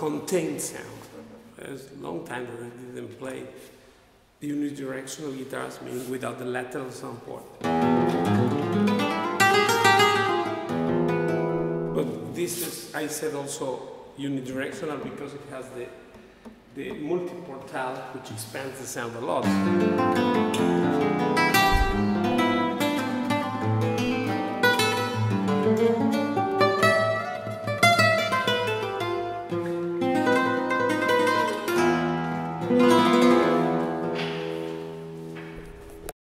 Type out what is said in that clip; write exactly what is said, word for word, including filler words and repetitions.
contained sound. It's a long time that I didn't play unidirectional guitars, meaning without the lateral sound port. But this is, I said also unidirectional because it has the, the multiport which expands the sound a lot.